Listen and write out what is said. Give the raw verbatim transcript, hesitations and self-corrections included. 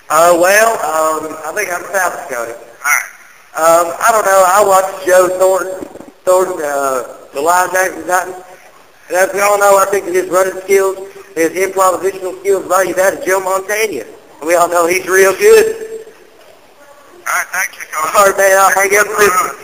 Uh, well, um, I think I'm South Dakota. All right. Um, I don't know. I watched Joe Thornton, Thornton, uh, the linebacker Titans. And as we all know, I think that his running skills, his improvisational skills value that of Joe Montana. And we all know he's real good. All right, thank you, Coach. All right, man, I'll hang up with you.